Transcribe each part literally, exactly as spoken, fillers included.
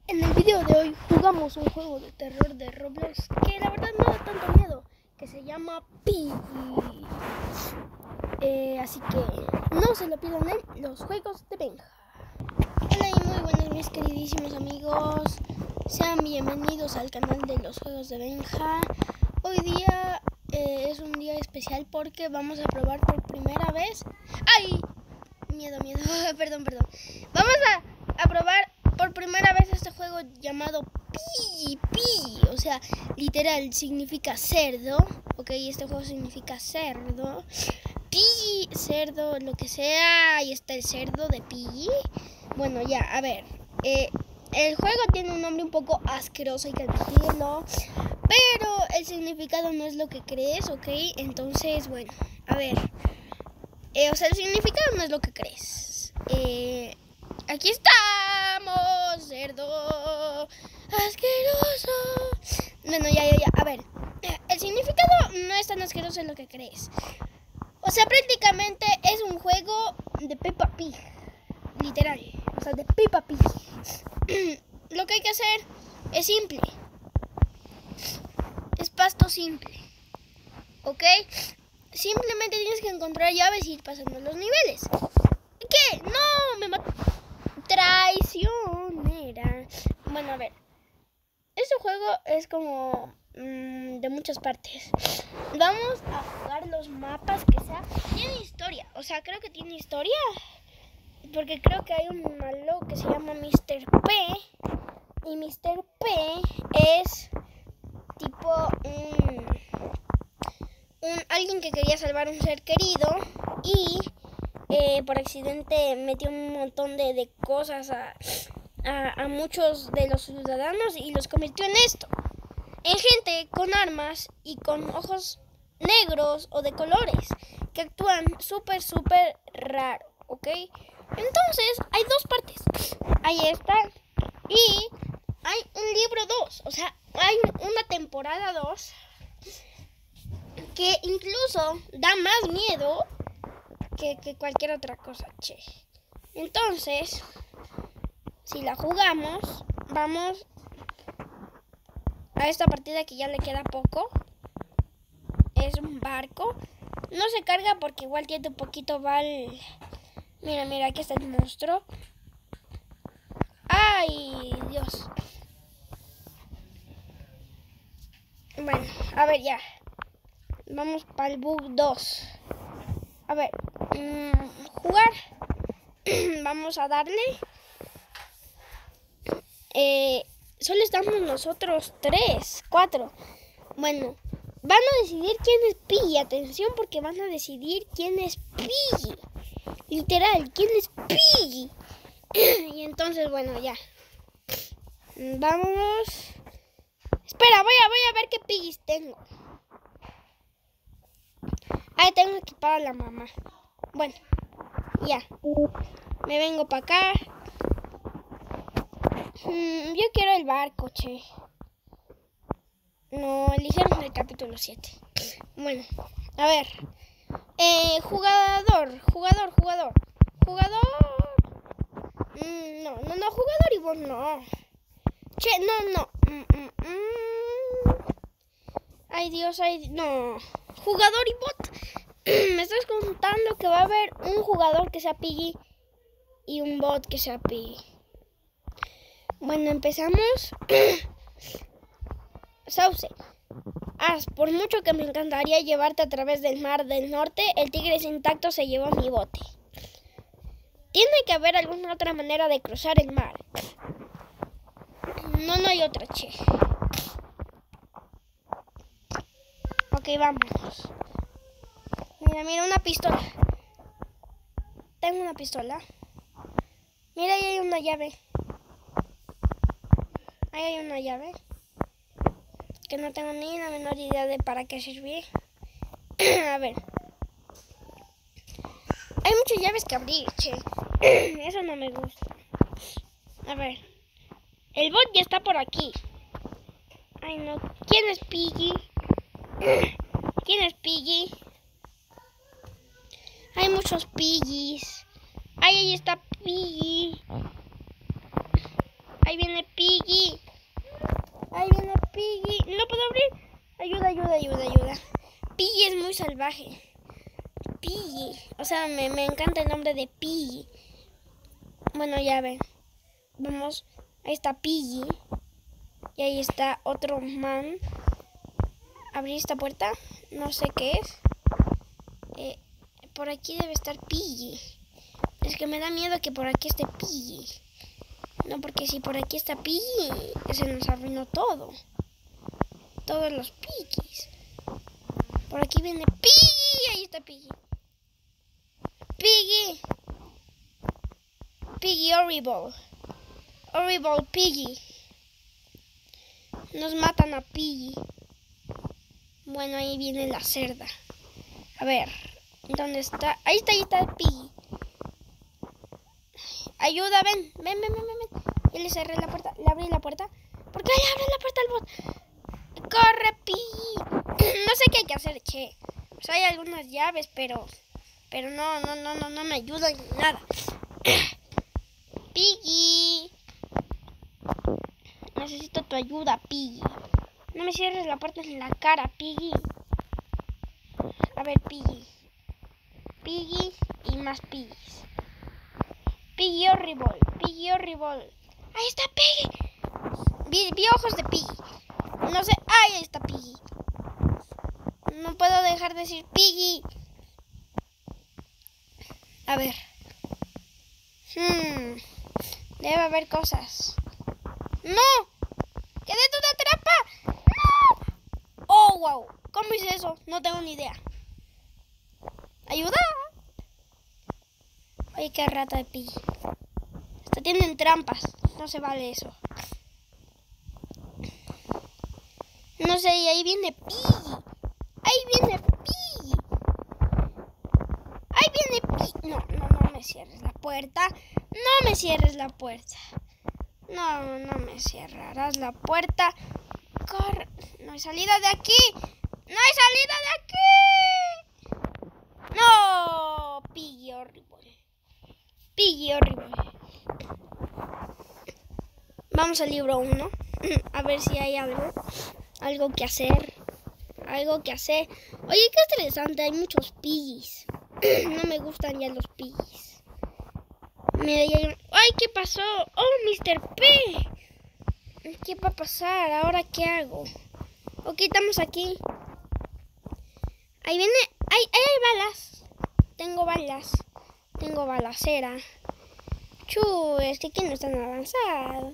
En el video de hoy jugamos un juego de terror de Roblox que la verdad no da tanto miedo, que se llama Piggy. Eh, así que no se lo pierdan en los juegos de Benja. Hola y muy buenos mis queridísimos amigos. Sean bienvenidos al canal de los juegos de Benja. Hoy día eh, es un día especial porque vamos a probar por primera vez. ¡Ay! Miedo, miedo. perdón, perdón. Vamos a, a probar por primera vez este juego llamado Piggy, Piggy, o sea, literal significa cerdo, ok, este juego significa cerdo, Piggy, cerdo, lo que sea, ahí está el cerdo de Piggy. Bueno, ya, a ver, eh, el juego tiene un nombre un poco asqueroso, hay que admitirlo, pero el significado no es lo que crees, ok, entonces, bueno, a ver, eh, o sea, el significado no es lo que crees, eh... Aquí estamos, cerdo asqueroso. Bueno, ya, ya, ya. A ver, el significado no es tan asqueroso en lo que crees. O sea, prácticamente es un juego de Peppa Pig. Literal. O sea, de Peppa Pig. Lo que hay que hacer es simple. Es pasto simple. ¿Ok? Simplemente tienes que encontrar llaves y ir pasando los niveles. ¿Qué? No, me mató. Traicionera. Bueno, a ver. Este juego es como mmm, de muchas partes. Vamos a jugar los mapas que sea. Tiene historia. O sea, creo que tiene historia. Porque creo que hay un malo que se llama mister P. Y mister P es tipo un, un alguien que quería salvar un ser querido. Y Eh, por accidente metió un montón de, de cosas a, a, a muchos de los ciudadanos y los convirtió en esto, en gente con armas y con ojos negros o de colores que actúan súper súper raro, ¿ok? Entonces hay dos partes, ahí está, y hay un libro dos, o sea, hay una temporada dos que incluso da más miedo Que, que cualquier otra cosa, che. Entonces, si la jugamos, vamos a esta partida que ya le queda poco. Es un barco. No se carga porque igual tiene un poquito val. Mira, mira, aquí está el monstruo. ¡Ay, Dios! Bueno, a ver ya. Vamos para el bug dos. A ver, mmm, jugar. Vamos a darle. Eh, solo estamos nosotros tres, cuatro. Bueno, van a decidir quién es Piggy. Atención, porque van a decidir quién es Piggy. Literal, quién es Piggy. Y entonces, bueno, ya. Vamos. Espera, voy a, voy a ver qué Piggy's tengo. Ahí tengo equipada a la mamá. Bueno, ya. Me vengo para acá. Hmm, yo quiero el barco, che. No, eligieron el capítulo siete. Bueno, a ver. Eh, jugador, jugador, jugador. Jugador. Mm, no, no, no, jugador y vos no. Che, no, no. Mm, mm, mm. Ay, Dios, ay, no. Jugador y bot. Me estás contando que va a haber un jugador que sea Piggy y un bot que sea Piggy. Bueno, empezamos. Sauce. As, por mucho que me encantaría llevarte a través del mar del norte, el tigre intacto se llevó mi bote. Tiene que haber alguna otra manera de cruzar el mar. No, no hay otra, che. Ok, vámonos. Mira, mira, una pistola. Tengo una pistola. Mira, ahí hay una llave. Ahí hay una llave. Que no tengo ni la menor idea de para qué sirve. A ver. Hay muchas llaves que abrir, che. Eso no me gusta. A ver. El bot ya está por aquí. Ay, no. ¿Quién es Piggy? ¿Quién es Piggy? Hay muchos Piggies. Ay, ahí está Piggy. Ahí viene Piggy. muy salvaje. Piggy. O sea, me, me encanta el nombre de Piggy. Bueno, ya ven. Vamos. Ahí está Piggy. Y ahí está otro man. Abrir esta puerta. No sé qué es. Eh, por aquí debe estar Piggy. Es que me da miedo que por aquí esté Piggy. No, porque si por aquí está Piggy, se nos arruinó todo. Todos los Piggies. Por aquí viene Piggy. Ahí está Piggy. Piggy. Piggy horrible. Horrible Piggy. Nos matan a Piggy. Bueno, ahí viene la cerda. A ver, ¿dónde está? Ahí está, ahí está Piggy. Ayuda, ven, ven, ven, ven, ven. Y le cerré la puerta, le abrí la puerta. ¿Por qué le abre la puerta al bot? ¡Corre, Piggy! No sé qué hay que hacer, che. O sea, hay algunas llaves, pero... Pero no, no, no, no, no me ayudan en nada. Piggy. Necesito tu ayuda, Piggy. No me cierres la puerta en la cara, Piggy. A ver, Piggy. Piggy y más Piggies. Piggy horrible, Piggy horrible. Ahí está Piggy. Vi, vi ojos de Piggy. No sé. Ahí está Piggy. No puedo dejar de decir Piggy. A ver. Hmm. Debe haber cosas. ¡No! ¡Quedé en una trampa! ¡No! ¡Oh, wow! ¿Cómo hice eso? No tengo ni idea. ¡Ayuda! Oye, qué rata de Piggy. Hasta tienen trampas. No se vale eso. No sé, y ahí viene Piggy. Ahí viene Piggy. Ahí viene Piggy. No, no, no me cierres la puerta. No me cierres la puerta. No, no me cerrarás la puerta. Corre. No hay salida de aquí. No hay salida de aquí. No. Piggy horrible. Piggy horrible. Vamos al libro uno. A ver si hay algo. Algo que hacer. Algo que hacer. Oye, qué interesante. Hay muchos Piggies. No me gustan ya los Piggies. Mira, ya hay... ¡Ay, qué pasó! ¡Oh, mister P! ¿Qué va a pasar? ¿Ahora qué hago? Ok, estamos aquí. Ahí viene... ¡Ay, ay, hay balas! Tengo balas. Tengo balacera. Chu, es que aquí no es tan avanzado.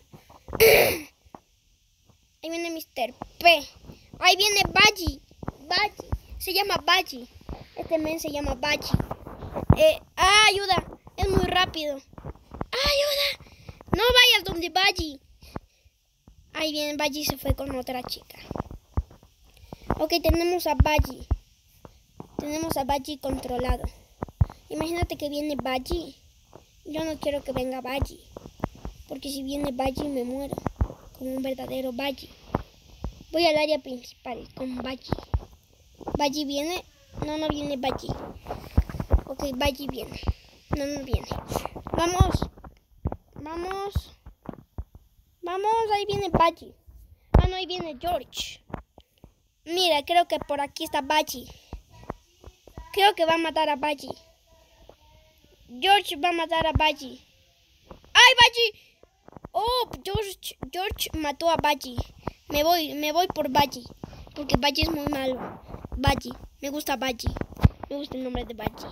Ahí viene mister P. Ahí viene Badgy. Badgy. Se llama Badgy. Este men se llama Badgy. Eh, ¡Ah, ayuda! Es muy rápido. ¡Ayuda! No vayas donde Badgy. Ahí viene Badgy, se fue con otra chica. Ok, tenemos a Badgy. Tenemos a Badgy controlado. Imagínate que viene Badgy. Yo no quiero que venga Badgy. Porque si viene Badgy me muero. Como un verdadero Badgy. Voy al área principal con Badgy. Badgy viene. No, no viene Badgy. Ok, Badgy viene. No, no viene. Vamos. Vamos. Vamos, ahí viene Badgy. Ah, no, ahí viene George. Mira, creo que por aquí está Badgy. Creo que va a matar a Badgy. George va a matar a Badgy. ¡Ay, Badgy! Oh, George, George mató a Badgy. Me voy, me voy por Badgy. Porque Badgy es muy malo. Badgy. Me gusta Badgy. Me gusta el nombre de Badgy.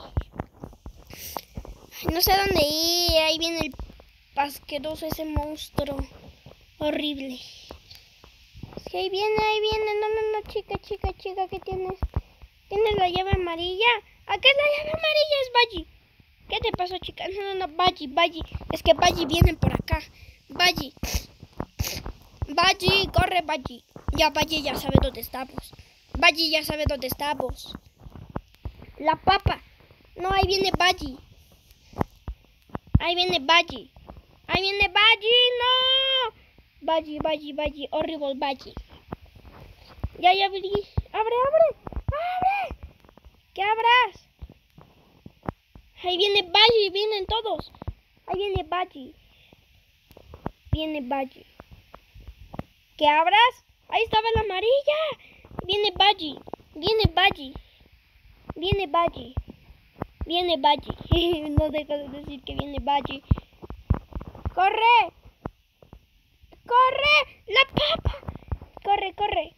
No sé dónde ir. Ahí viene el asqueroso, ese monstruo. Horrible. Sí, ahí viene, ahí viene. No, no, no, chica, chica, chica. ¿Qué tienes? ¿Tienes la llave amarilla? ¿Aquí es la llave amarilla? Es Badgy. ¿Qué te pasó, chica? No, no, no, Badgy, Badgy. Es que Badgy viene por acá. Badgy. Badgy, corre, Badgy. Ya, Badgy ya sabe dónde estamos. Badgy ya sabe dónde estamos. La papa. No, ahí viene Badgy. Ahí viene Badgy. Ahí viene Badgy, no. Badgy, Badgy, Badgy. Horrible Badgy. Ya, ya abrí. Abre, abre. Abre. ¿Qué abras? Ahí viene Badgy, vienen todos. Ahí viene Badgy. Viene Badgy. ¿Qué abras? Ahí estaba la amarilla. Viene Badgy. Viene Badgy. Viene Baji. Viene Baji. No deja de decir que viene Baji. ¡Corre! ¡Corre! ¡La papa! ¡Corre, corre!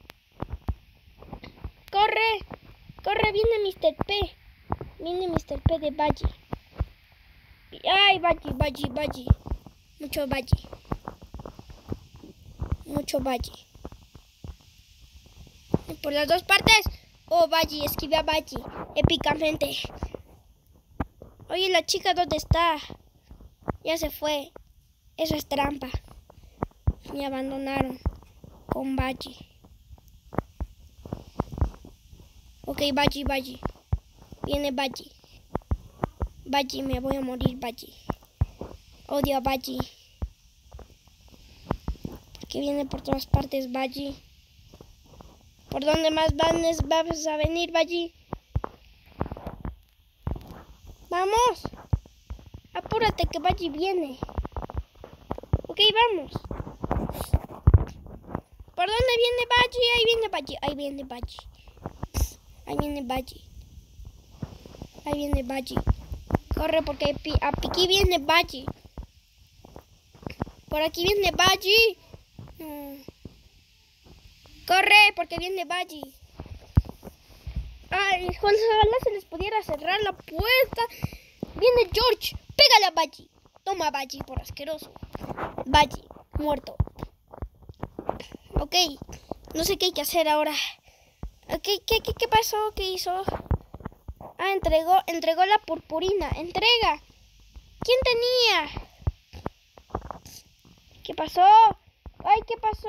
¡Corre! ¡Corre! Viene mister P. Viene mister P de Baji. ¡Ay, Baji, Baji, Baji! Mucho Baji. Mucho Baji. Por las dos partes. Oh, Baji, esquivé a Baji. Épicamente. Oye, la chica, ¿dónde está? Ya se fue. Eso es trampa. Me abandonaron con Baji. Ok, Baji, Baji. Viene Baji. Baji, me voy a morir, Baji. Odio a Baji. Porque viene por todas partes, Baji. ¿Por dónde más vas a venir, Baji? ¡Vamos! Apúrate que Baji viene. Ok, vamos. ¿Por dónde viene Baji? Ahí viene Baji. Ahí viene Baji. Ahí viene Baji. Ahí viene Baji. Corre porque aquí viene Baji. Por aquí viene Baji. Hmm. Corre porque viene Baji. Ay, ojalá se les pudiera cerrar la puerta. Viene George. Pégale a Baji. Toma Baji por asqueroso. Baji, muerto. Ok, no sé qué hay que hacer ahora. ¿Qué, qué, qué, qué pasó? ¿Qué hizo? Ah, entregó, entregó la purpurina. Entrega. ¿Quién tenía? ¿Qué pasó? Ay, ¿qué pasó?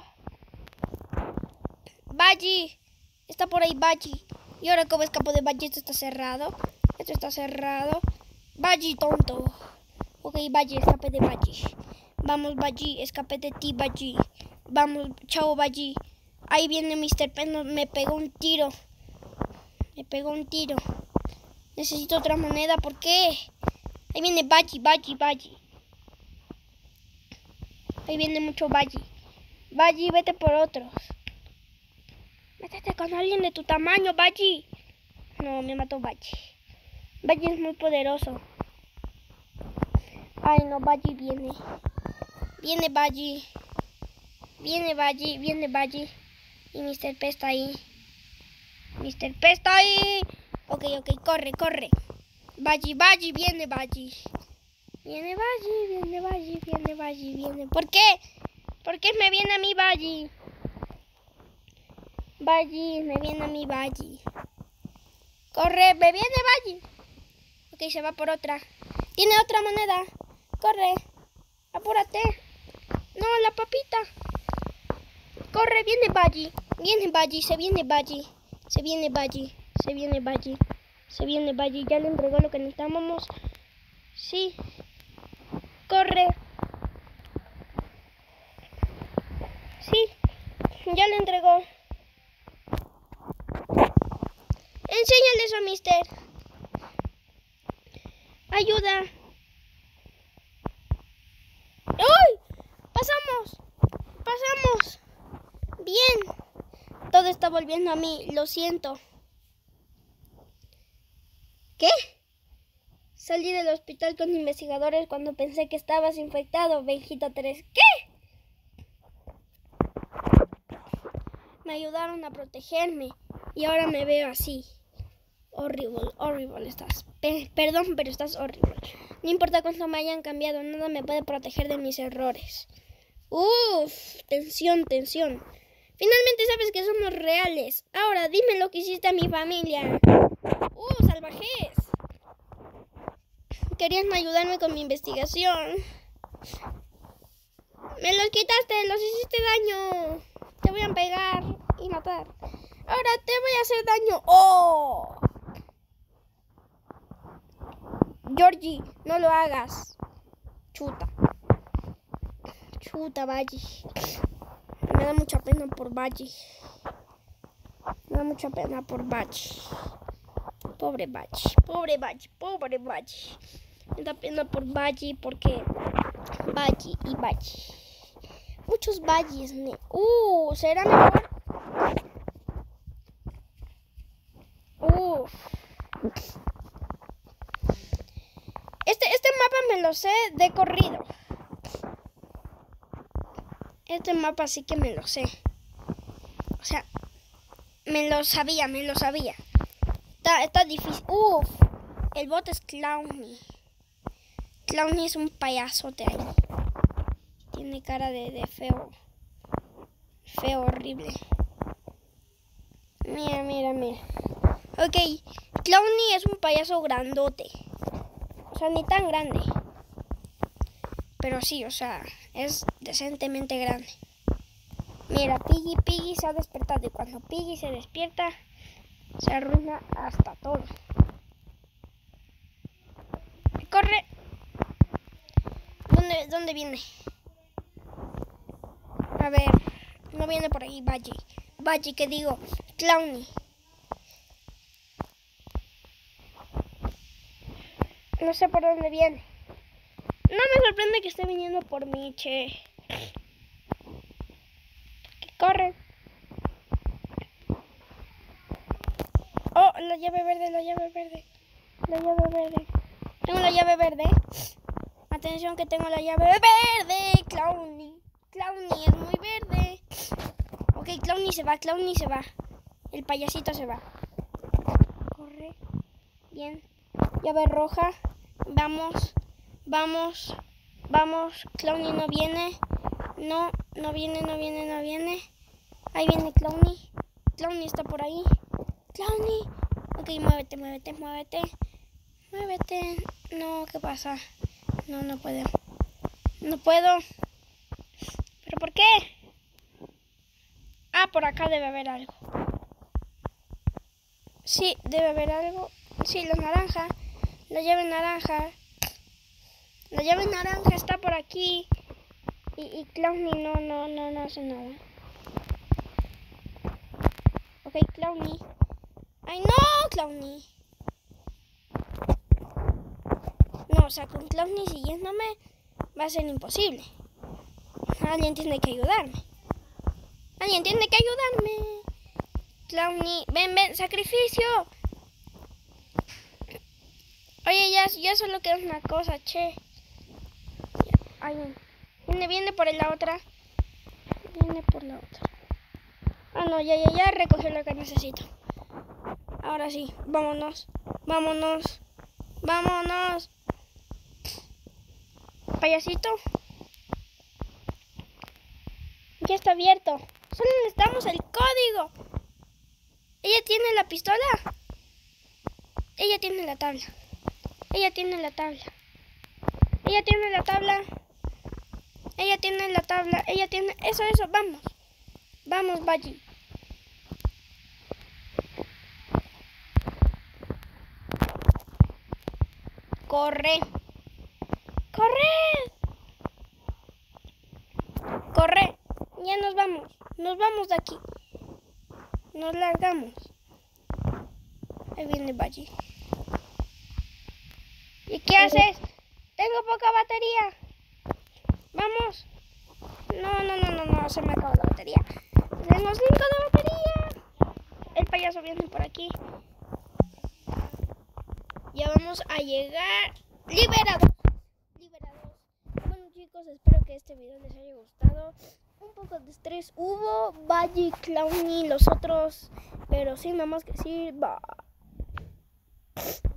Baji. Está por ahí Baji. ¿Y ahora cómo escapo de Baji? Esto está cerrado. Esto está cerrado. Baji, tonto. Ok, Baji, escape de Baji. Vamos, Baji, escape de ti, Baji. Vamos, chao, Baji. Ahí viene mister P, me pegó un tiro. Me pegó un tiro. Necesito otra moneda, ¿por qué? Ahí viene Baji, Baji, Baji. Ahí viene mucho Baji. Baji, vete por otros. Métete con alguien de tu tamaño, Baji. No, me mató Baji. Baji es muy poderoso. Ay, no, Baji viene. Viene Baji. Viene Baji, viene Baji. Y mister P está ahí. mister P está ahí. Ok, ok, corre, corre. Baji, Baji, viene Baji. Viene Baji, viene Baji, viene Baji, viene. ¿Por qué? ¿Por qué me viene a mí Baji? Baji, me viene a mí Baji. Corre, me viene Baji. Ok, se va por otra. Tiene otra moneda. Corre. Apúrate. No, la papita. Corre, viene Baji. Viene Baji, se viene Baji. Se viene Baji. Se viene Baji. Se viene Baji. Ya le entregó lo que necesitábamos. Sí. Corre. Sí. Ya le entregó. Enséñale eso, mister. Ayuda. ¡Uy! Pasamos. Pasamos. Bien. Todo está volviendo a mí. Lo siento. ¿Qué? Salí del hospital con investigadores cuando pensé que estabas infectado, Benjita tres. ¿Qué? Me ayudaron a protegerme y ahora me veo así. Horrible, horrible estás. Pe- perdón, pero estás horrible. No importa cuánto me hayan cambiado, nada me puede proteger de mis errores. Uf, tensión, tensión. Finalmente sabes que somos reales. Ahora dime lo que hiciste a mi familia. Uh, salvajes. Querían ayudarme con mi investigación. Me los quitaste, los hiciste daño. Te voy a pegar y matar. Ahora te voy a hacer daño. ¡Oh! Georgie, no lo hagas. Chuta. Chuta, Baji. Me da mucha pena por Baji. Me da mucha pena por Baji. Pobre Baji. Pobre Baji. Pobre Baji. Me da pena por Baji porque Baji y Baji. Muchos Bajis. Me... Uh, ¿será mejor? Uf. Este, este mapa me lo sé de corrido. Este mapa sí que me lo sé. O sea, me lo sabía, me lo sabía. Está, está difícil. Uf, el bot es Clowny. Clowny es un payasote ahí. Tiene cara de, de feo. Feo, horrible. Mira, mira, mira. Ok, Clowny es un payaso grandote. O sea, ni tan grande. Pero sí, o sea, es decentemente grande. Mira, Piggy, Piggy se ha despertado. Y cuando Piggy se despierta, se arruina hasta todo. ¡Corre! ¿Dónde, dónde viene? A ver, no viene por ahí, Badgy. Badgy, que digo, Clowny. No sé por dónde viene. No me sorprende que esté viniendo por mí, che. Que corre. Oh, la llave verde, la llave verde. La llave verde. Tengo la llave verde. Atención que tengo la llave verde. Clowny. Clowny es muy verde. Ok, Clowny se va, Clowny se va. El payasito se va. Corre. Bien. Llave roja. Vamos. Vamos. Vamos. Clowny no viene. No, no viene, no viene, no viene. Ahí viene Clowny. Clowny está por ahí. Clowny. Ok, muévete, muévete, muévete. Muévete. No, ¿qué pasa? No, no puedo. No puedo. ¿Pero por qué? Ah, por acá debe haber algo. Sí, debe haber algo. Sí, la naranja. La llave naranja. La llave naranja está por aquí. Y, y Clowny no, no, no, no hace nada. Ok, Clowny. ¡Ay, no, Clowny! No, o sea, con Clowny siguiéndome va a ser imposible. Alguien tiene que ayudarme. Alguien tiene que ayudarme. Clowny, ven, ven, sacrificio. Oye, ya, ya solo queda una cosa, che. Ahí viene. Viene, viene por la otra. Viene por la otra. Ah, no, ya, ya, ya recogió lo que necesito. Ahora sí, vámonos. Vámonos. Vámonos. Payasito. Ya está abierto. Solo necesitamos el código. ¿Ella tiene la pistola? Ella tiene la tabla. Ella tiene la tabla. Ella tiene la tabla. Ella tiene la tabla. Ella tiene... Eso, eso. Vamos. Vamos, Badgy. Corre. Corre. Corre. Ya nos vamos. Nos vamos de aquí. Nos largamos. Ahí viene Badgy. ¿Y qué haces? Tengo poca batería. Vamos. No, no, no, no, no. Se me acabó la batería. Tengo cinco de batería. El payaso viene por aquí. Ya vamos a llegar. Liberados. Liberados. Bueno, chicos, espero que este video les haya gustado. Un poco de estrés hubo. Badgy, Clowny, los otros. Pero sin nada más que decir. Bye.